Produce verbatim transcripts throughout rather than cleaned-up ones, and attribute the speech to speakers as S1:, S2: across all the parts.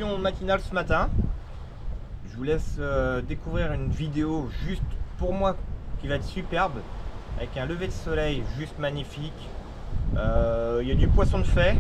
S1: préparation matinale ce matin. Je vous laisse euh, découvrir une vidéo juste pour moi qui va être superbe, avec un lever de soleil juste magnifique. Euh, il y a du poisson de fait.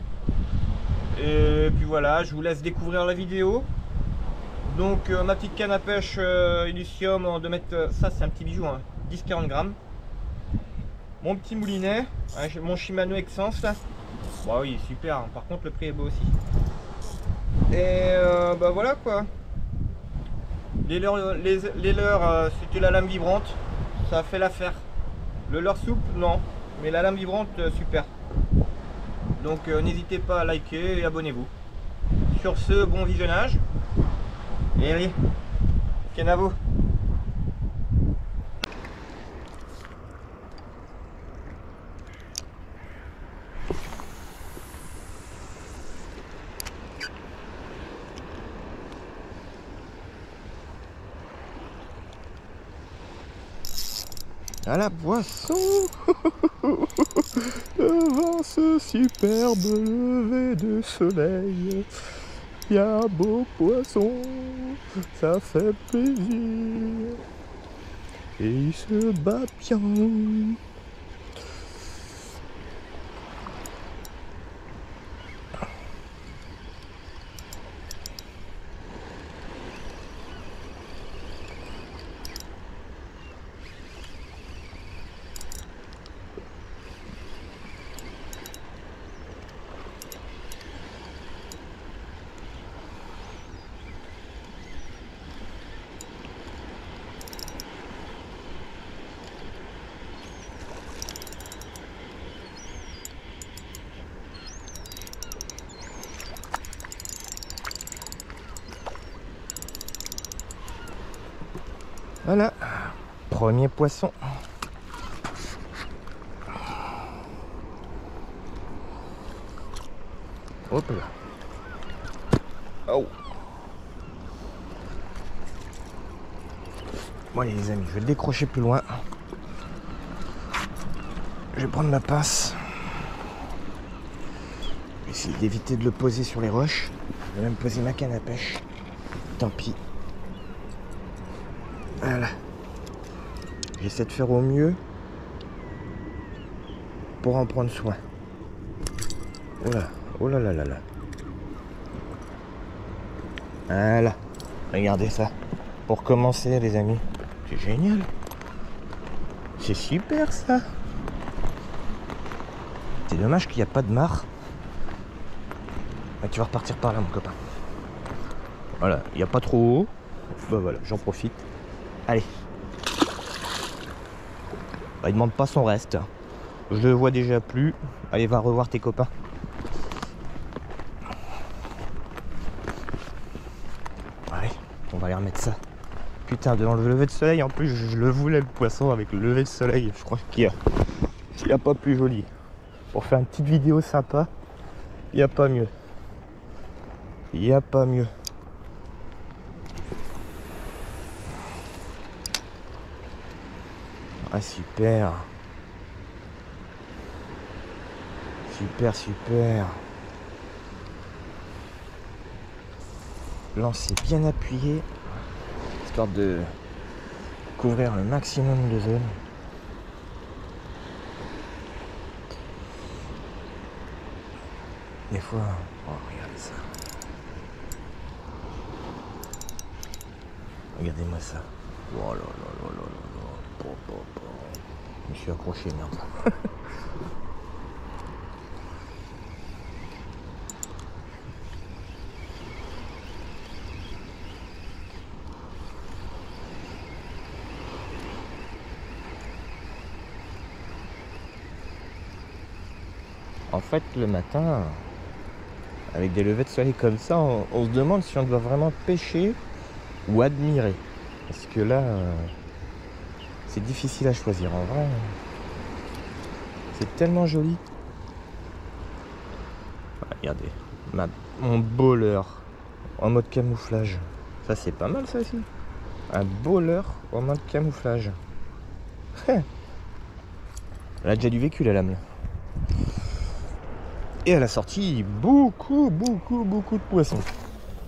S1: Et puis voilà, je vous laisse découvrir la vidéo. Donc euh, ma petite canne à pêche euh, Illusium en deux mètres, euh, ça c'est un petit bijou, hein, dix à quarante grammes. Mon petit moulinet, hein, mon Shimano Excense là. Bah oui, super, hein. Par contre le prix est beau aussi. Et euh, bah voilà quoi. Les leurres, les, les leurres euh, c'était la lame vibrante, ça a fait l'affaire. Le leurre souple, non, mais la lame vibrante, euh, super. Donc euh, n'hésitez pas à liker et abonnez-vous. Sur ce, bon visionnage. Et allez, Kenavo. À la poisson. Devant ce superbe lever de soleil, il y a beau poisson, ça fait plaisir. Et il se bat bien. Voilà, premier poisson. Hop là. Oh. Bon allez les amis, je vais le décrocher plus loin. Je vais prendre ma pince. Je vais essayer d'éviter de le poser sur les roches. Je vais même poser ma canne à pêche. Tant pis. Voilà. J'essaie de faire au mieux pour en prendre soin. Oh là, oh là là là là. Voilà. Regardez ça. Pour commencer les amis. C'est génial. C'est super ça. C'est dommage qu'il n'y a pas de mare. Mais tu vas repartir par là mon copain. Voilà, il n'y a pas trop haut. Bah voilà, j'en profite. Allez. Bah, il demande pas son reste. Je le vois déjà plus. Allez, va revoir tes copains. Allez, on va aller remettre ça. Putain, devant le lever de soleil, en plus, je le voulais le poisson avec le lever de soleil. Je crois qu'il y a, il y a pas plus joli. Pour faire une petite vidéo sympa, il n'y a pas mieux. Il n'y a pas mieux. Ah super. Super, super. Lancer bien appuyé, histoire de couvrir le maximum de zone. Des fois, oh regardez ça. Regardez-moi ça. Oh là là là là là là. Po, po, po. Je me suis accroché, merde. En fait, le matin, avec des levées de soleil comme ça, on, on se demande si on doit vraiment pêcher ou admirer. Parce que là, euh, c'est difficile à choisir. En vrai, c'est tellement joli. Ah, regardez, ma, mon beau leurre en mode camouflage. Ça, c'est pas mal, ça aussi. Un beau leurre en mode camouflage. Elle a déjà du vécu, la lame. Là. Et elle a sorti beaucoup, beaucoup, beaucoup de poissons.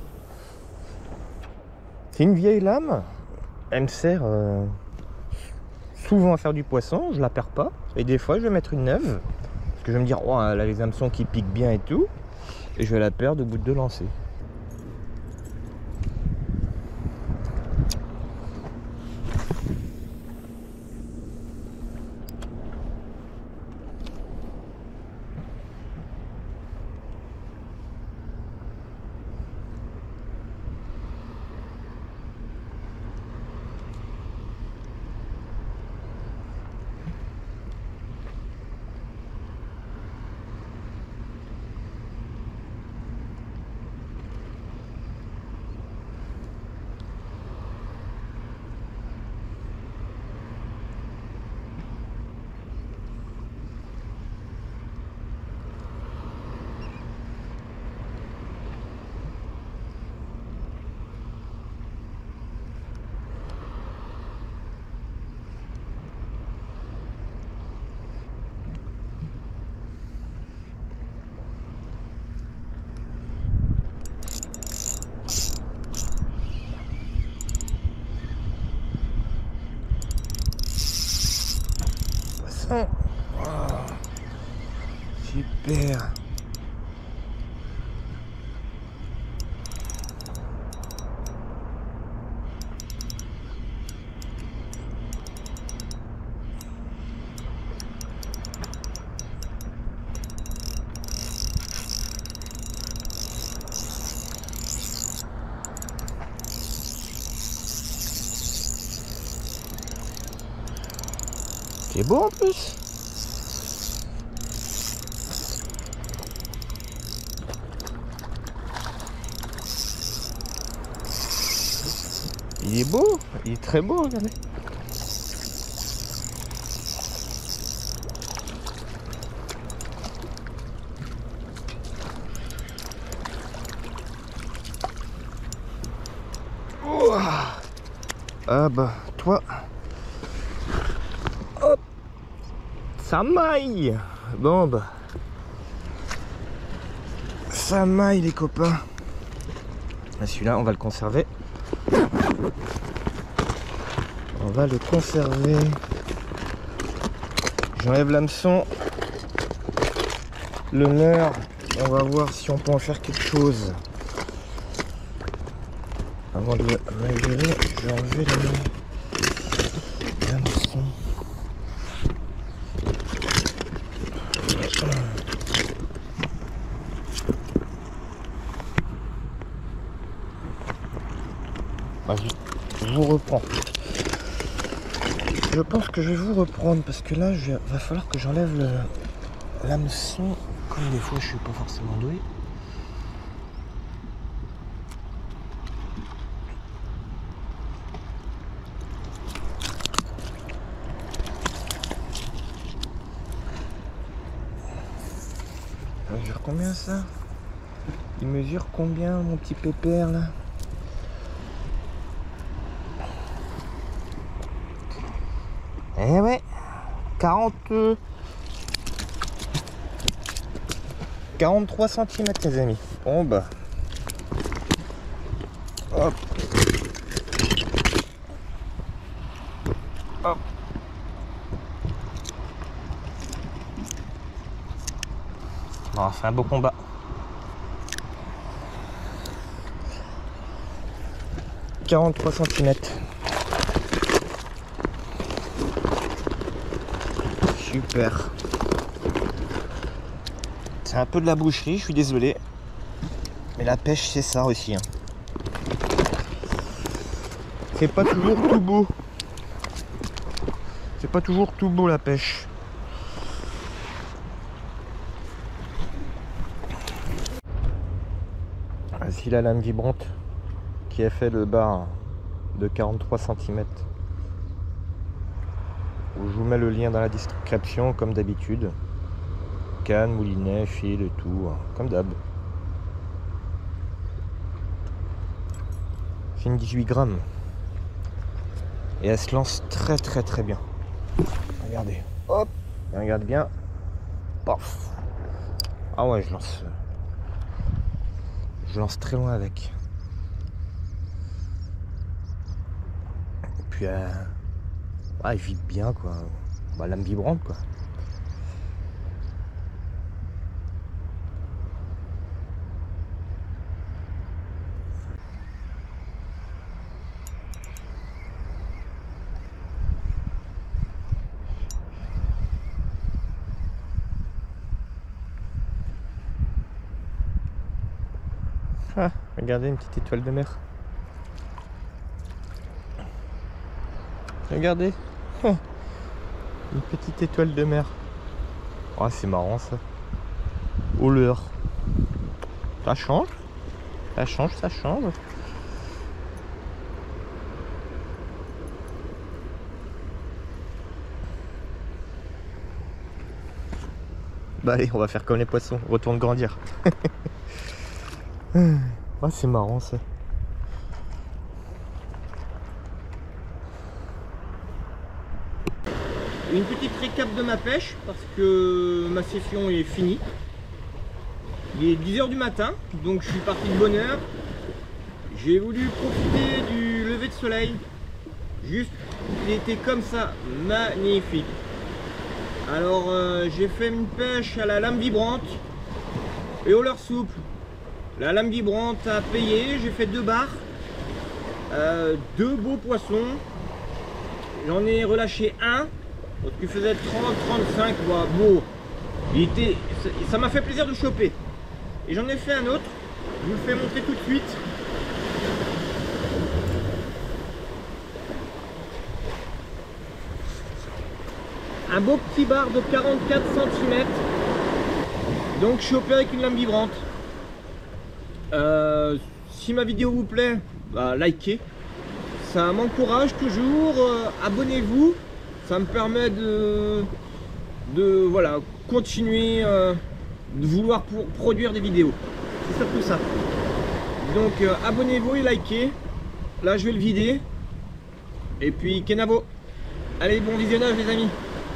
S1: C'est une vieille lame. Elle me sert euh, souvent à faire du poisson. Je la perds pas. Et des fois, je vais mettre une neuve. Parce que je vais me dire, oh, elle a les hameçons qui piquent bien et tout. Et je vais la perdre au bout de deux lancers. Oh, super. C'est beau en plus. Il est beau, il est très beau, regardez. Oh. Ah bah, toi. Hop. Ça maille. Bon bah. Ça maille les copains. Celui-là, on va le conserver. On va le conserver. J'enlève l'hameçon, le nœud. On va voir si on peut en faire quelque chose. Avant de le mesurer, je vais enlever l'hameçon. Bah, je vous reprends. Je pense que je vais vous reprendre parce que là, il va falloir que j'enlève l'hameçon. Comme des fois, je suis pas forcément doué. Il mesure combien ça? Il mesure combien mon petit pépère là? Eh ouais, quarante, quarante-trois centimètres les amis. Bon bah. Hop. Hop. On va faire un beau combat. quarante-trois centimètres. Super. C'est un peu de la boucherie, je suis désolé. Mais la pêche, c'est ça aussi. Hein. C'est pas toujours tout beau. C'est pas toujours tout beau la pêche. Voici la lame vibrante qui a fait le bar de quarante-trois centimètres. Je vous mets le lien dans la description comme d'habitude. Canne, moulinet, fil et tout, comme d'hab. C'est une dix-huit grammes. Et elle se lance très très très bien. Regardez. Hop. Regarde bien. Paf. Ah ouais, je lance. Je lance très loin avec.
S2: puis euh, ouais, il vibre bien quoi. Bah, lame vibrante quoi.
S1: Ah, regardez une petite étoile de mer. Regardez. Une petite étoile de mer. Ah, c'est marrant ça. Au leurre. Ça change. Ça change, ça change. Bah allez, on va faire comme les poissons. Retourne grandir. Ah, c'est marrant ça. Une petite récap de ma pêche parce que ma session est finie. Il est dix heures du matin, donc je suis parti de bonne heure. J'ai voulu profiter du lever de soleil. Juste, il était comme ça, magnifique. Alors euh, j'ai fait une pêche à la lame vibrante et au leurre souple. La lame vibrante a payé, j'ai fait deux barres, euh, deux beaux poissons. J'en ai relâché un, parce qu'il faisait trente à trente-cinq, bah, beau. Il était, ça m'a fait plaisir de choper. Et j'en ai fait un autre, je vous le fais montrer tout de suite. Un beau petit bar de quarante-quatre centimètres, donc chopé avec une lame vibrante. Euh, si ma vidéo vous plaît, bah, likez, ça m'encourage toujours, euh, abonnez-vous, ça me permet de, de voilà, continuer, euh, de vouloir pour produire des vidéos, c'est surtout ça. Donc euh, abonnez-vous et likez. Là je vais le vider, et puis Kenavo, allez, bon visionnage les amis.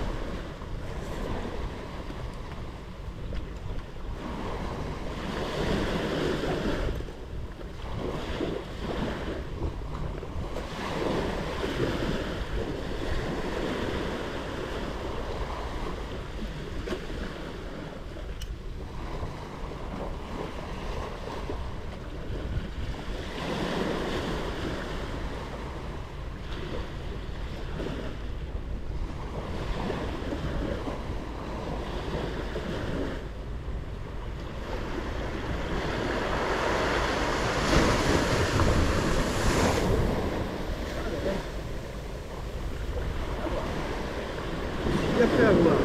S1: Bien fait à voir.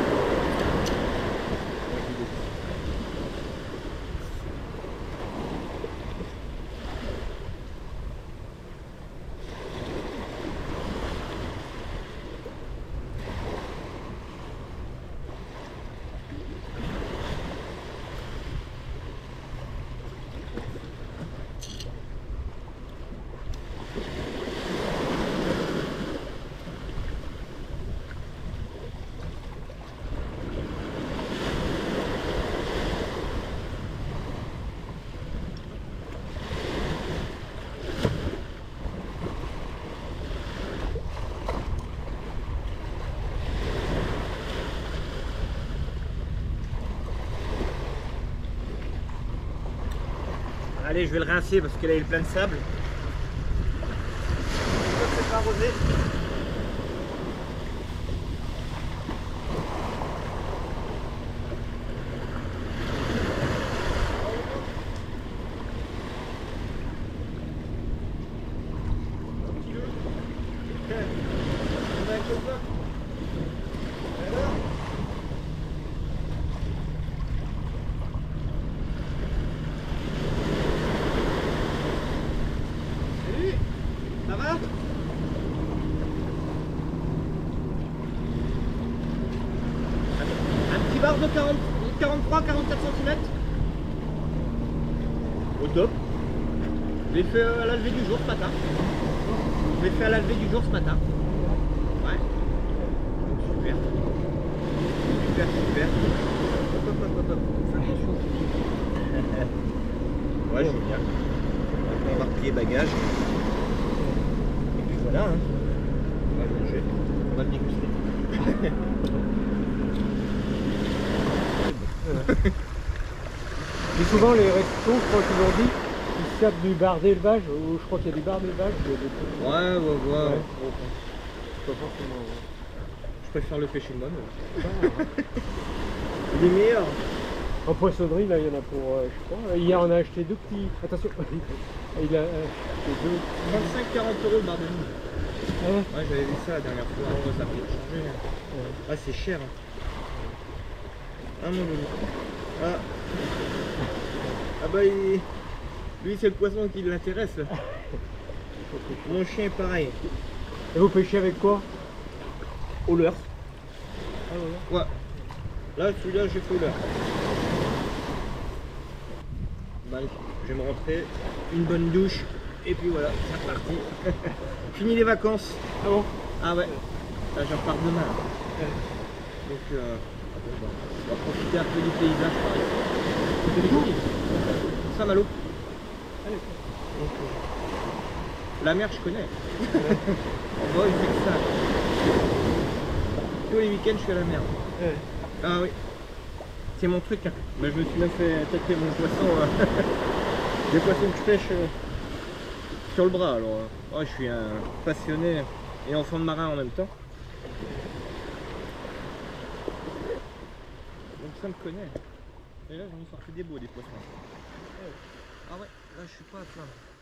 S1: Allez, je vais le rincer parce que là il est plein de sable. C'est pas arrosé. Ça va? Un petit bar de quarante, quarante-trois à quarante-quatre centimètres. Au top. Je l'ai fait à la levée du jour ce matin. Je l'ai fait à la levée du jour ce matin. Ouais. Donc super. Super, super. Hop, hop, hop, hop, hop. Fais attention. Ouais, je veux bien. On va replier bagage. Et puis voilà. Hein. pêcher. On va le déguster.
S3: Mais souvent les restos, je crois qu'ils l'ont dit, ils servent du bar d'élevage, ou je crois qu'il y a du bar d'élevage. il y a des trucs-
S1: Ouais, ouais, ouais.
S3: Ouais.
S1: ouais.
S3: C'est pas forcément. ouais.
S1: Je préfère le pêcher de moi. mais-
S3: Ah,
S1: Il est meilleur.
S3: en poissonnerie, là, il y en a pour, euh, je crois. Hier, on a acheté deux petits. Attention, il a acheté deux.
S1: trente-cinq à quarante euros le bar de Lille.
S3: Ah ouais.
S1: Ouais, j'avais vu ça la dernière fois. Oh, ça a peut changé.
S3: Ouais.
S1: Ah, c'est cher. hein. Ah, mon loulou. Ah. Ah, bah, il... lui, c'est le poisson qui l'intéresse. là. Mon chien est pareil.
S3: Et vous pêchez avec quoi?
S1: Au leurre.
S3: Ah ouais.
S1: Ouais. Là, celui-là, j'ai fait au leurre. Bah, allez, je vais me rentrer. Une bonne douche. Et puis voilà, c'est reparti. Fini les vacances.
S3: Ah bon?
S1: Ah ouais. Là, je repars demain. là.
S3: Ouais.
S1: Donc, euh, bon, bah, on va profiter un peu du paysage par ici. C'était cool. Saint-Malo.
S3: Allez.
S1: Donc, euh, la mer, je connais. On va, il fait que ça. Tous les week-ends, je suis à la mer.
S3: Ouais.
S1: Ah oui. C'est mon truc. Hein. Bah, je me suis même fait tatouer mon poisson. euh, Des poissons que je pêche euh, sur le bras. Alors, euh, oh, je suis un passionné et enfant de marin en même temps. Donc ça me connaît. Et là, j'en ai sorti des beaux des poissons. Ah ouais, là, je suis pas à plaindre.